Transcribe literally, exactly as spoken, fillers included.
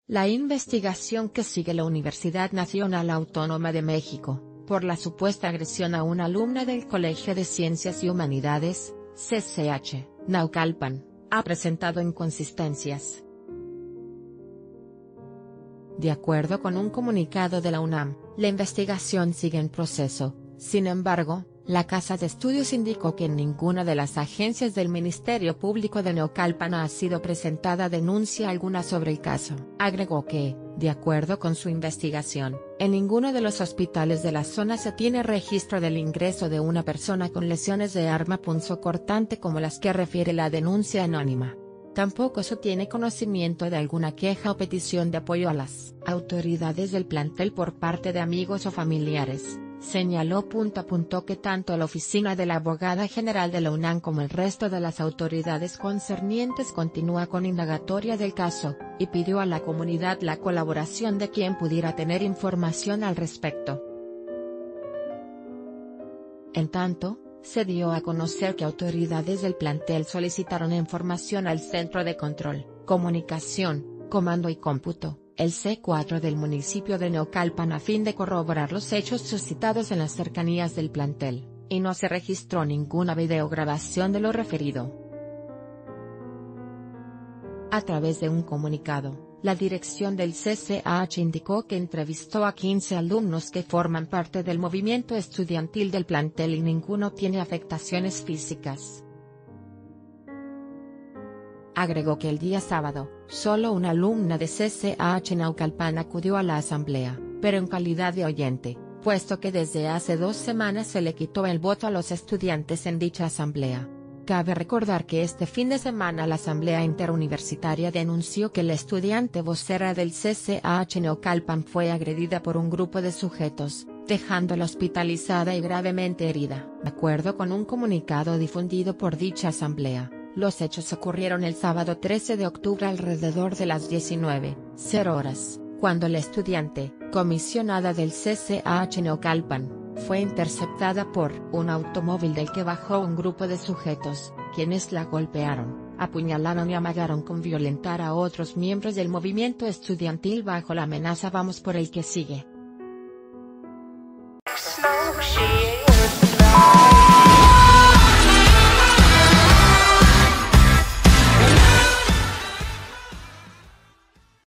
La investigación que sigue la Universidad Nacional Autónoma de México, por la supuesta agresión a una alumna del Colegio de Ciencias y Humanidades, C C H, Naucalpan, ha presentado inconsistencias. De acuerdo con un comunicado de la UNAM, la investigación sigue en proceso. Sin embargo, la Casa de Estudios indicó que en ninguna de las agencias del Ministerio Público de Naucalpan ha sido presentada denuncia alguna sobre el caso. Agregó que, de acuerdo con su investigación, en ninguno de los hospitales de la zona se tiene registro del ingreso de una persona con lesiones de arma punzocortante como las que refiere la denuncia anónima. Tampoco se tiene conocimiento de alguna queja o petición de apoyo a las autoridades del plantel por parte de amigos o familiares. Señaló. Apuntó que tanto la oficina de la abogada general de la UNAM como el resto de las autoridades concernientes continúa con indagatoria del caso, y pidió a la comunidad la colaboración de quien pudiera tener información al respecto. En tanto, se dio a conocer que autoridades del plantel solicitaron información al Centro de Control, Comunicación, Comando y Cómputo, el C cuatro del municipio de Naucalpan a fin de corroborar los hechos suscitados en las cercanías del plantel, y no se registró ninguna videograbación de lo referido. A través de un comunicado, la dirección del C C H indicó que entrevistó a quince alumnos que forman parte del movimiento estudiantil del plantel y ninguno tiene afectaciones físicas. Agregó que el día sábado, solo una alumna de C C H Naucalpan acudió a la asamblea, pero en calidad de oyente, puesto que desde hace dos semanas se le quitó el voto a los estudiantes en dicha asamblea. Cabe recordar que este fin de semana la Asamblea Interuniversitaria denunció que la estudiante vocera del C C H Naucalpan fue agredida por un grupo de sujetos, dejándola hospitalizada y gravemente herida. De acuerdo con un comunicado difundido por dicha asamblea, los hechos ocurrieron el sábado trece de octubre alrededor de las diecinueve horas, cuando la estudiante, comisionada del C C H Naucalpan, fue interceptada por un automóvil del que bajó un grupo de sujetos, quienes la golpearon, apuñalaron y amagaron con violentar a otros miembros del movimiento estudiantil bajo la amenaza "vamos por el que sigue".